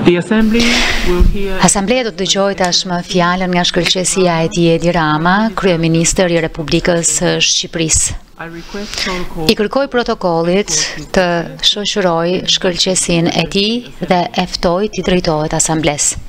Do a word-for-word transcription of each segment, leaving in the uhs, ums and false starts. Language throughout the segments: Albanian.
Asambleja do të dëgjojë tashmë fjalën nga shkëlqesia e tij Edi Rama, kryeministër i Republikës së Shqipërisë. I kërkoj protokollit të shoqëroj shkëlqesin e tij dhe e ftoj të drejtohet asamblesë.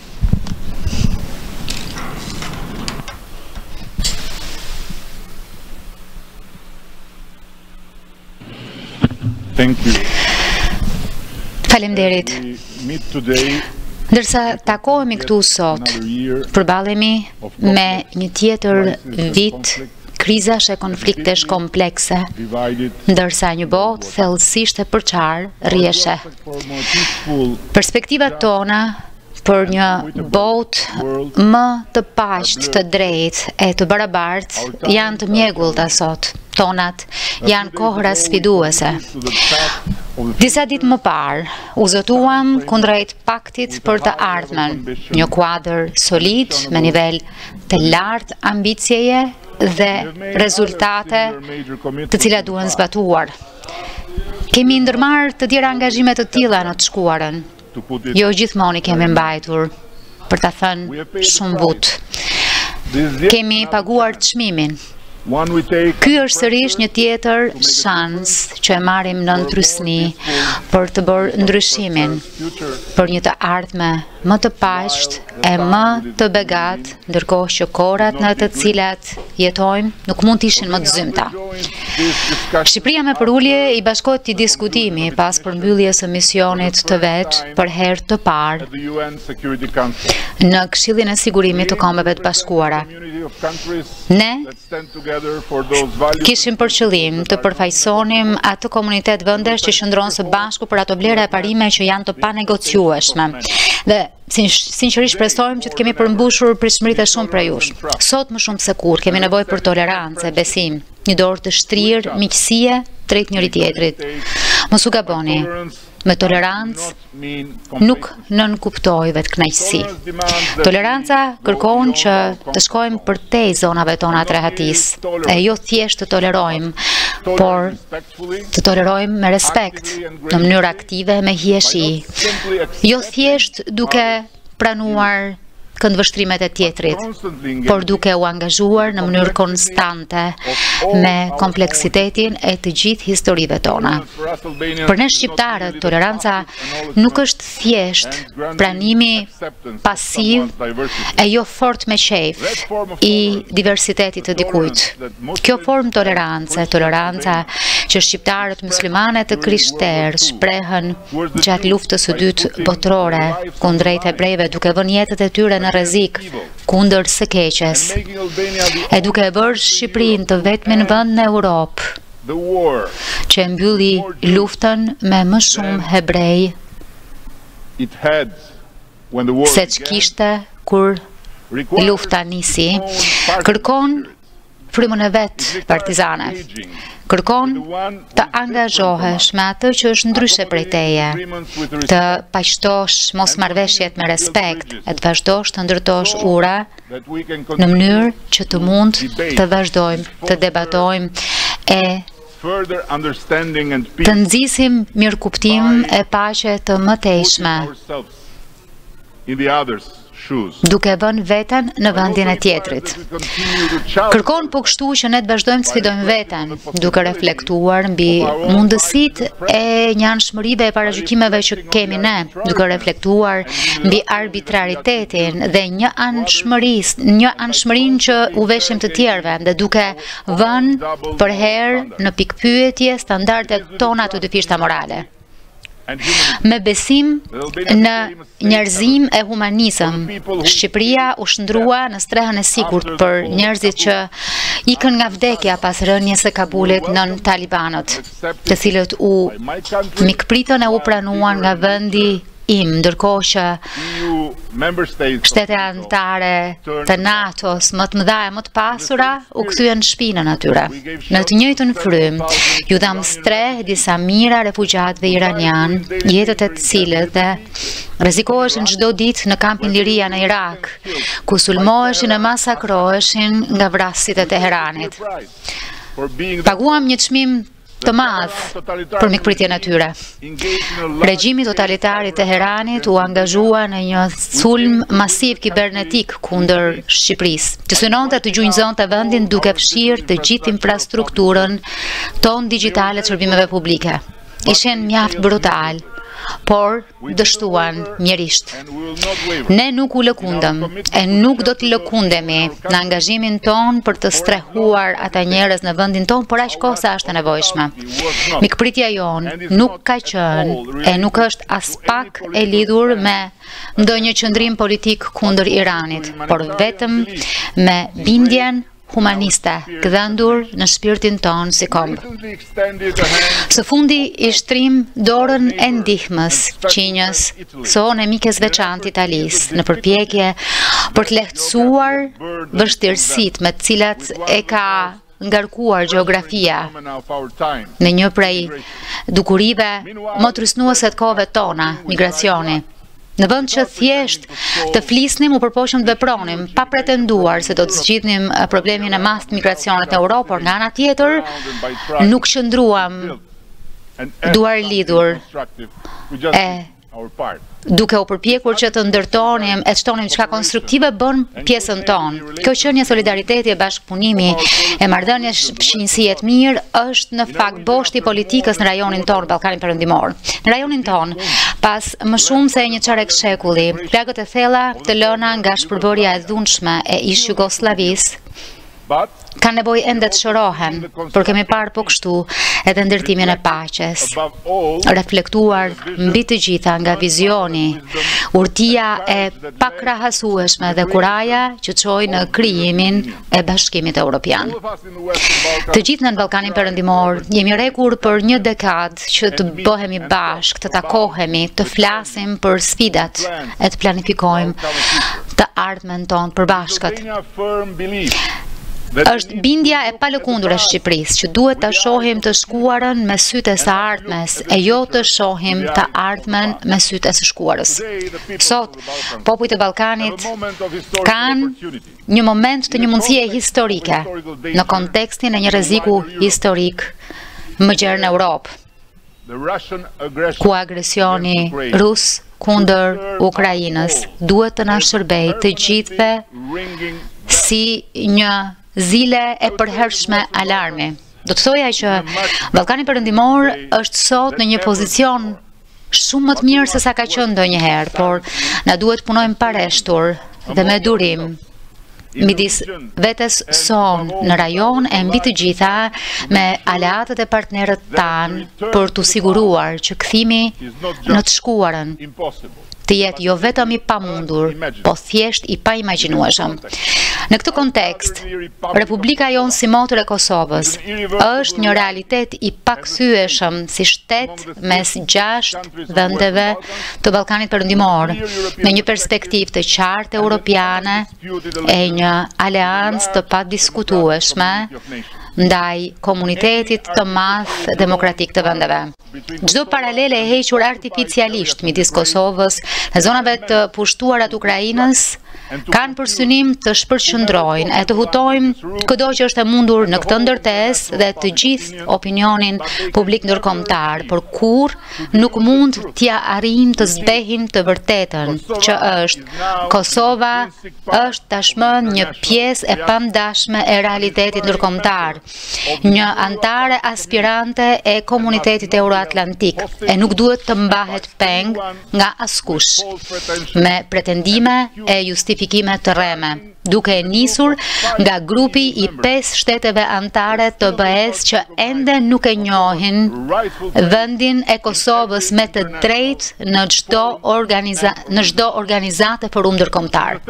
Thank you. Faleminderit. Ndërsa takohemi këtu sot, përballemi me një tjetër vit krizash e konfliktesh komplekse, ndërsa një botë thellësisht e përçarë rrieshe. Perspektivat tona për një botë më të paqët, të drejtë e të barabartë janë të mjegullta sot. Tonat janë kohëra sfiduese. Disa ditë më parë, u zotuam kundrejt paktit për të ardhmen, një kuadër solid me nivel të lartë ambicieje dhe rezultate të cilat duhen zbatuar. Kemi ndërmarrë të tjera angazhime të tilla në të shkuarën. Jo gjithmonë i kemi mbajtur, për ta thënë shumë butë. Kemi paguar çmimin. Ky është sërish një tjetër shans që e marrim në ndrysni për të bërë ndryshimin për një të ardhme më të paqët e më të begat, ndërkohë që kohrat në të cilat jetojmë nuk mund të ishin më të zymta. Shqipëria me përulje i bashkohet këtij diskutimi pas përmbylljes së misionit të vet për herë të parë në Këshillin e Sigurimit të Kombeve të Bashkuara. Ne kishim për qëllim të përfaqësonim atë komunitet vendesh që qëndron së bashku për ato vlera e parime që janë të panegociueshme. Dhe sinqerisht presojmë që të kemi përmbushur pritshmëritë e shumë prej jush. Sot më shumë se kur kemi nevojë për tolerancë, besim, një dorë të shtrirë, miqësie drejt njëri tjetrit. Mos u gaboni. Me tolerancë nuk nënkuptoj vetë kënaqësi. Toleranca kërkon që të shkojmë përtej zonave tona të rehatisë, e jo thjesht të tolerojmë, por të tolerojmë me respekt, në mënyrë aktive me hijeshi. Jo thjesht duke pranuar këndvështrimet e tjetrit, por duke u angazhuar në mënyrë konstante me kompleksitetin e të gjithë historive tona. Për ne shqiptarët, toleranca nuk është thjesht pranimi pasiv e jo fort me qejf i diversitetit të dikujt. Kjo formë tolerance, toleranca që shqiptarët muslimane të krishterë shprehen gjatë luftës së dytë botërore kundrejt hebrejve, duke vënë jetët e tyre në rrezik kundër së keqes, e duke e bërë Shqipërinë të vetmin vend në Europë që e mbylli luftën me më shumë hebrej se ç'kishte kur lufta nisi, kërkon frymën e vet partizane. Kërkon të angazhohesh me atë që është ndryshe prej teje, të paqtosh mosmarrveshjet me respekt, e të vazhdosh të ndërtosh ura në mënyrë që të mund të vazhdojmë të debatojmë e të nxisim mirëkuptim e paqe të mëtejshme, duke vënë veten në vendin e tjetrit. Kërkon po kështu që ne të vazhdojmë të sfidojmë veten, duke reflektuar mbi mundësitë e njanshmërive e paragjykimeve që kemi ne, duke reflektuar mbi arbitraritetin dhe një anshmërisë, një anshmërinë që u veshim të tjerëve, dhe duke vënë për herë në pikpyetje standardet tona të dyfishta morale. Me besim në njerëzim e humanizëm, Shqipëria u shndrua në strehën e sigurt për njerëzit që ikën nga vdekja pas rënies së Kabulit nën talibanët, të cilët u mikpritën e u pranuan nga vendi im, ndërkohë që shtete anëtare të NATO-s më të mëdha e më të pasura u kthyen në shpinën atyre. Në të njëjtën frymë, ju dham streh disa mijëra refugjatëve iranian, jetët e të cilët dhe rrezikoheshin çdo ditë në kampin Liria në Irak, ku sulmoheshin e masakroheshin nga vrasësit e Teheranit. Paguam një çmim të madh për mikpritjen e tyre. Regjimi totalitar i Teheranit u angazhua në një sulm masiv kibernetik kundër Shqipërisë, që synonte të gjunjëzonte vendin duke fshirë të gjithë infrastrukturën tonë digjitale të shërbimeve publike. Ishin mjaft brutal, por dështuan mjerisht. Ne nuk u lëkundëm, e nuk do të lëkundemi në angazhimin ton për të strehuar ata njerëz në vendin ton, por aq kohë sa është e nevojshme. Mikpritja jon nuk ka qenë e nuk është as pak e lidhur me ndonjë qëndrim politik kundër Iranit, por vetëm me bindjen humaniste, gdhendur në shpirtin ton si komb. Së fundi i shtrim dorën e ndihmës Qinjës, sonë mikes veçantë Italisë, në përpjekje për të lehtësuar vështirësitë me të cilat e ka ngarkuar gjeografia në një prej dukurive më trysnuese të kohëve tona, migracioni. Në vend që thjesht të flisnim u përpoqëm të vepronim, pa pretenduar se do të zgjidhnim problemin e masë të migracionit në Europë, por nga ana tjetër nuk qëndruam duar lidhur e duke u përpjekur që të ndërtonim e të shtonim çka konstruktive, bën pjesën tonë. Kjo qenie solidariteti e bashkëpunimi e marrëdhënies fshinësie të mirë është në fakt boshti i politikës në rajonin tonë, Ballkanin Perëndimor. Në rajonin tonë, pas më shumë se një çarek shekulli, plagët e thella të lëna nga shpërbërja e dhunshme e ish Jugosllavisë ka nevojë ende të shërohen, por kemi parë po kështu edhe ndërtimin e paqes, reflektuar mbi të gjitha nga vizioni, urtia e pakrahasueshme dhe kuraja që çoi në krijimin e Bashkimit Evropian. Të gjithë në Ballkanin Perëndimor jemi rrekur për një dekadë që të bëhemi bashkë, të takohemi, të flasim për sfidat e të planifikojmë të ardhmen tonë përbashkët. Është bindja e palëkundur e Shqipërisë që duhet ta shohim të shkuarën me sytë e së ardhmes e jo të shohim të ardhmen me sytë e së shkuarës. Sot, popujt e Ballkanit kanë një moment të një mundësie historike në kontekstin e një rreziku historik më gjerë në Europë, ku agresioni rus kundër Ukrainës duhet të na shërbejë të gjithëve si një zile e përhershme alarmi. Do të thoja që Ballkani Perëndimor është sot në një pozicion shumë më të mirë se sa ka qenë ndonjëherë, por na duhet punojmë pareshtur dhe me durim midis vetes son në rajon e mbi të gjitha me aleatët e partnerët tanë për të siguruar që kthimi në të shkuarën të jetë jo vetëm i pamundur, po thjesht i paimagjinueshëm. Në këtë kontekst, Republika jonë si motër e Kosovës është një realitet i pakthyeshëm si shtet mes gjashtë vendeve të Ballkanit Perëndimor, në një perspektivë të qartë europiane e një aleancë të padiskutueshme ndaj komunitetit të madh demokratik të vendeve. Çdo paralele e hequr artificialisht midis Kosovës dhe zonave të pushtuara të Ukrainës kanë për synim të shpërqendrojnë e të hutojnë çdo që është e mundur në këtë ndërtesë dhe të gjithë opinionin publik ndërkombëtar, por kur nuk mund t'ia arrijmë të zbehin të vërtetën, që është Kosova është tashmë një pjesë e pamdashme e realitetit ndërkombëtar, një antare aspirante e komunitetit euroatlantik, e nuk duhet të mbahet peng nga askush me pretendime e justifikime të rreme, duke e nisur nga grupi i pesë shteteve antare të B E-s që ende nuk e njohin vendin e Kosovës me të drejtë në çdo organiza në çdo organizatë forum ndërkombëtar.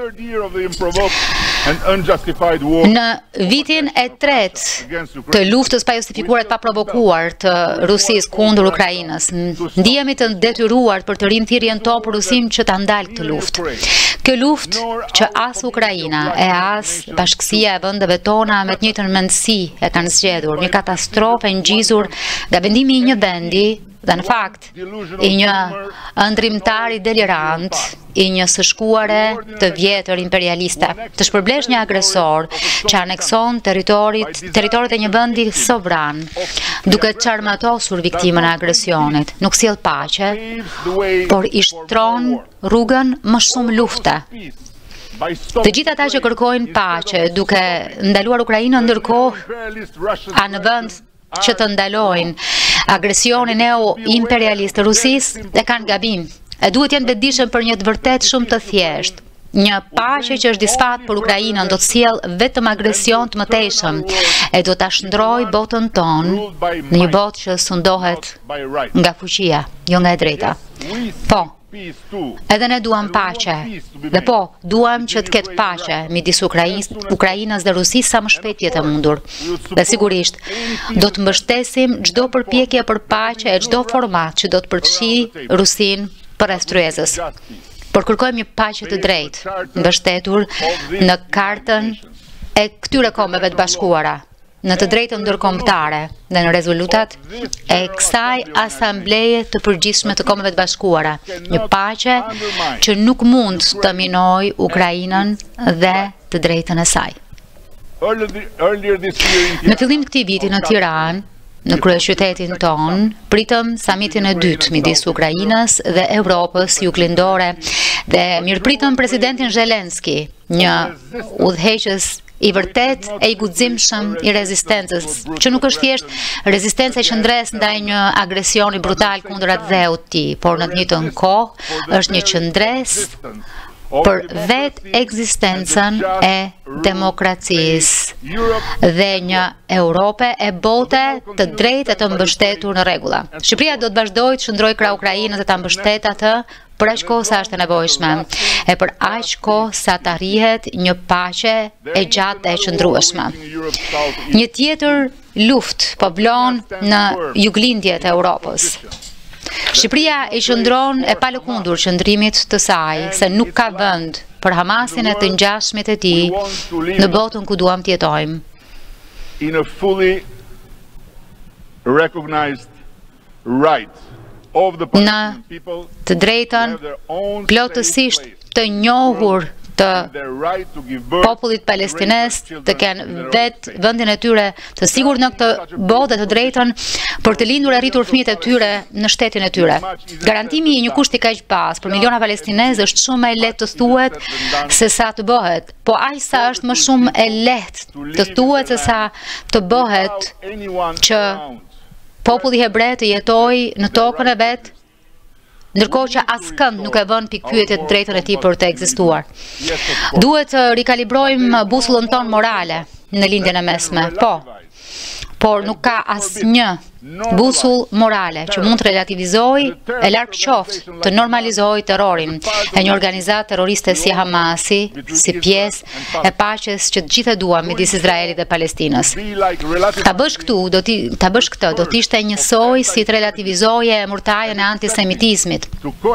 Në vitin e tretë të luftës pa justifikuar e pa provokuar të Rusisë kundër Ukrainës, ndihemi të detyruar për të rimthirrjen tonë për Rusinë që ta ndalë këtë luftë. Kjo luftë që as Ukraina e as bashkësia e vendeve tona me të njëjtën mendësi e kanë zgjedhur, një katastrofë e ngjizur nga vendimi i një vendi dhe në fakt i një ëndrimtar i delirant i një së shkuare të vjetër imperialiste, të shpërblesh një agresor që anekson teritorit, teritorit e një vendi sovran, duke çarmatosur viktimën e agresionit. Nuk sjell paqe, por i shtron rrugën më shumë lufte. Të gjithë ata që kërkojnë paqe, duke ndaluar Ukrainën, ndërkohë a në vend që të ndalojnë agresionin neo-imperialist të Rusisë, e kanë gabim. E duhet janë vetëdijshëm për një të vërtet shumë të thjeshtë. Një paqe që është disfat për Ukrainën do të sjellë vetëm agresion të mëtejshëm e do ta shndrojë botën tonë në një botë që sundohet nga fuqia, jo nga e drejta. Po, edhe ne duam paqe, dhe po, duam që të ketë paqe midis Ukrainës dhe Rusisë sa më shpejt jetë e mundur. Dhe sigurisht, do të mbështesim çdo përpjekje për paqe e çdo format që do të përfshijë Rusinë përreth tryezës. Por kërkojmë një paqe të drejtë, mbështetur në kartën e këtyre kombeve të bashkuara, në të drejtën ndërkombëtare dhe në rezolutat e kësaj asambleje të përgjithshme të kombeve të bashkuara. Një paqe që nuk mund të minojë Ukrainën dhe të drejtën e saj. Në fillim të këtij viti në Tiranë, në kryeqytetin ton, pritëm samitin e dytë midis Ukrainës dhe Europës juglindore dhe mirëpritëm presidentin Zelenski, një udhëheqës i vërtet e i guximshëm i rezistencës, që nuk është thjesht rezistenca e qëndres ndaj një agresioni brutal kundër atë dheut të tij, por në të njëjtën kohë është një qëndres për vetë ekzistencën e demokracisë dhe një Europe e bote të drejtë e të mbështetur në rregulla. Shqipëria do të vazhdojë të shndrojë krah Ukrainës dhe ta mbështetë atë për aq kohë sa është e nevojshme e për aq kohë sa të arrihet një paqe e gjatë dhe e qëndrueshme. Një tjetër luftë po vlon në juglindjet e Europës. Shqipëria i qëndron e palëkundur qëndrimit të saj, se nuk ka vend për Hamasin e të ngjashmit e tij në botën ku duam të jetojmë. In a fully recognized right of the Palestinian people të drejtën plotësisht të njohur të popullit palestines të kenë vetë vendin e tyre të sigurt në këtë botë dhe të drejtën për të lindur e rritur fëmijët e tyre në shtetin e tyre. Garantimi i një kushti kaq pas për miliona palestinezë është shumë e lehtë të thuhet se sa të bëhet, po aq sa është më shumë e lehtë të thuhet se sa të bëhet që populli hebre të jetojë në tokën e vet, ndërkohë që askënd nuk e vën pikpyetje të drejtën e tij për të ekzistuar. Duhet të rikalibrojmë busullën tonë morale në lindjen e mesme, po, por nuk ka asnjë busull morale që mund të relativizojë e larg qoftë të normalizojë terrorin e një organizatë terroriste si Hamasi, si pjesë e paqes që të gjithë duam midis Izraelit dhe Palestinës. Ta bësh këtu, do ti ta bësh këtë, do të ishte njësoj si të relativizoje emërtajën e antisemitizmit.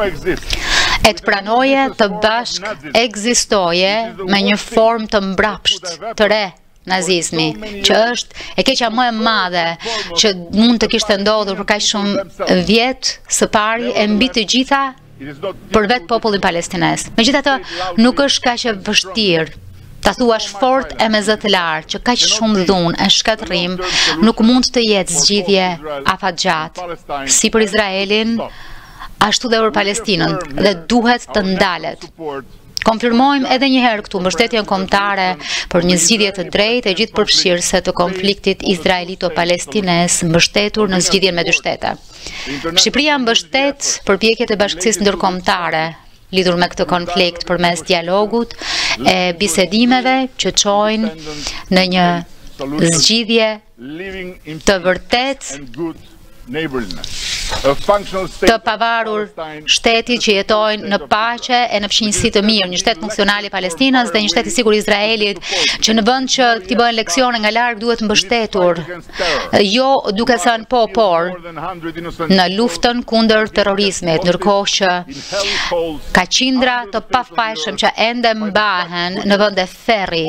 E të pranoje të bashk ekzistoje me një formë të mbrapsht, të re, nazizmi, që është e keqja më e madhe që mund të kishte ndodhur për kaq shumë vjet së pari e mbi të gjitha për vetë popullin palestinez. Megjithatë, nuk është kaq e vështirë ta thuash fort e me zë të lartë që kaq shumë dhunë e shkatërrim nuk mund të jetë zgjidhje afatgjatë, si për Izraelin, ashtu dhe për Palestinën, dhe duhet të ndalet. Konfirmojmë edhe një herë këtu mbështetjen kombëtare për një zgjidhje të drejtë e gjithëpërfshirëse të konfliktit izraelito-palestinez mbështetur në zgjidhjen me dy shtete. Shqipëria mbështet përpjekjet e bashkësisë ndërkombëtare lidhur me këtë konflikt përmes dialogut e bisedimeve që çojnë në një zgjidhje të vërtetë të pavarur shteti që jetojnë në paqe e në fqinjësi të mirë, një shtet funksional i Palestinës dhe një shtet i sigur i Izraelit, që në vend që t'i bëhen leksione nga larg duhet mbështetur, jo duke thënë po, por në luftën kundër terrorizmit, ndërkohë që ka qindra të pafajshëm që ende mbahen në vende ferri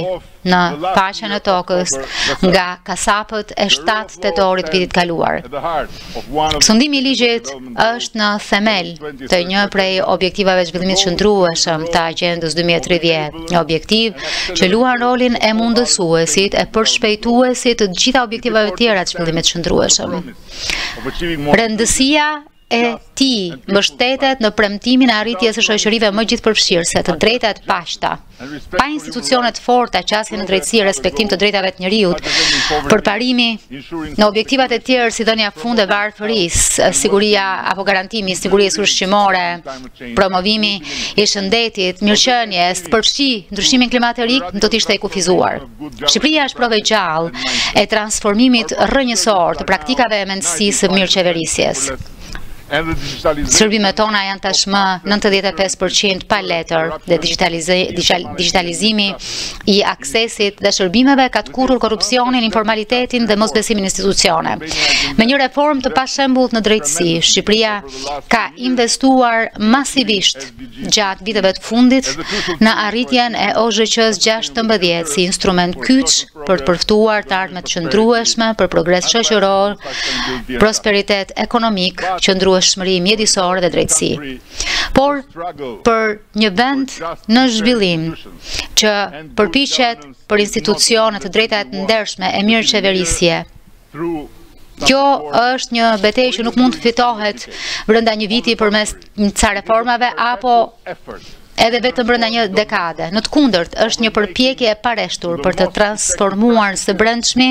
në paqen e tokës nga kasapët e shtatë tetorit vitit kaluar. Sundimi i ligjit është në themel të një prej objektivave zhvillimit qëndrueshëm të Agjendës dy mijë e tridhjetë, një objektiv që luan rolin e mundësuesit e përshpejtuesit të gjitha objektivave tjera të zhvillimit qëndrueshëm. Rëndësia e ti mbështetet në premtimin e arritjes së shoqërive më gjithëpërfshirëse, të drejta të paqta. Pa institucione të forta që asin në drejtësi e respektim të drejtave të njerëzit, përparimi në objektivat e tjerë si dhënia fund e varfërisë, siguria apo garantimi i sigurisë ushqimore, promovimi i shëndetit, mirëqenies, të përfshi ndryshimin klimatik do të ishte e kufizuar. Shqipëria është provë e gjallë e transformimit rrënjësor të praktikave e mendësisë së mirëqeverisjes. Shërbimet tona janë tashmë nëntëdhjetë e pesë përqind pa letër dhe digitalizimi i aksesit dhe shërbimeve ka të kurrur korrupsionin, informalitetin dhe mosbesimin në institucione. Me një reformë të pashembullt në drejtësi, Shqipëria ka investuar masivisht gjatë viteve të fundit në arritjen e O Z Q-s gjashtëmbëdhjetë si instrument kyç për të përftuar të ardhmet qëndrueshme për progres shoqëror, prosperitet ekonomik, qëndrueshmëri mjedisore dhe drejtësi. Por për një vend në zhvillim që përpiqet për institucione të drejta të ndershme e mirëqeverisje, kjo është një betejë që nuk mund të fitohet brenda një viti përmes ca reformave apo edhe vetëm brenda një dekade. Në të kundërt, është një përpjekje e pareshtur për të transformuar së brendshmi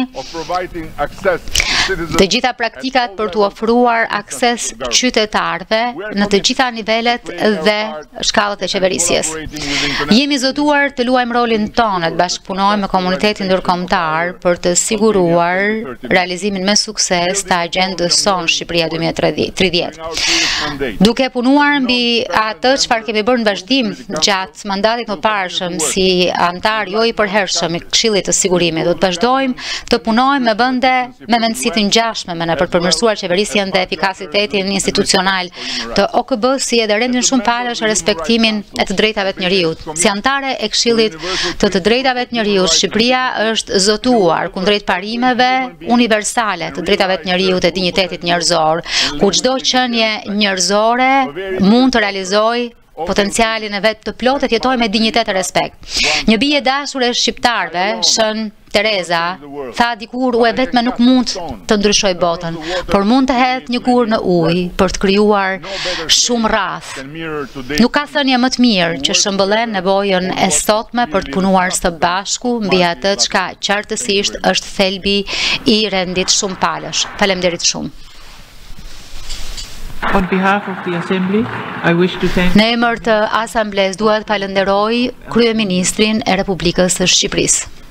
të gjitha praktikat për të ofruar akses qytetarëve në të gjitha nivelet dhe shkallët e qeverisjes. Jemi zotuar të luajmë rolin tonë, të bashkëpunojmë me komunitetin ndërkombëtar për të siguruar realizimin me sukses të agjendës sonë Shqipëria dy mijë e tridhjetë. Duke punuar mbi atë çfarë kemi bërë në vazhdim gjatë mandatit më parshëm si antar jo i përhershëm i Këshillit të Sigurimit, do të vazhdojmë të punojmë me vende me mendësi të ngjashme me ne për të përmirësuar qeverisjen dhe efikasitetin institucional të O K B-s si edhe rendin shumë palësh e respektimin e të drejtave të njerëzit. Si antare e Këshillit të të drejtave të njerëzit, Shqipëria është zotuar kundrejt parimeve universale të drejtave të njerëzit e dinjitetit njerëzor, ku çdo qenie njerëzore mund të realizojë potencialin e vetë të plotë të jetojë me dinjitet e respekt. Një bie dashur e shqiptarëve, Shën Tereza, tha dikur ujë vetëm nuk mund të ndryshojë botën, por mund të hedhë një gur në ujë për të krijuar shumë rrath. Nuk ka thënie më të mirë që shëmbëllen nevojën e sotme për të punuar së bashku mbi atë çka qartësisht është thelbi i rendit shumë palësh. Faleminderit shumë. On behalf of the Assembly, I wish to thank... Në emër të Asamblesë dua të falenderoj Kryeministrin e Republikës së Shqipërisë.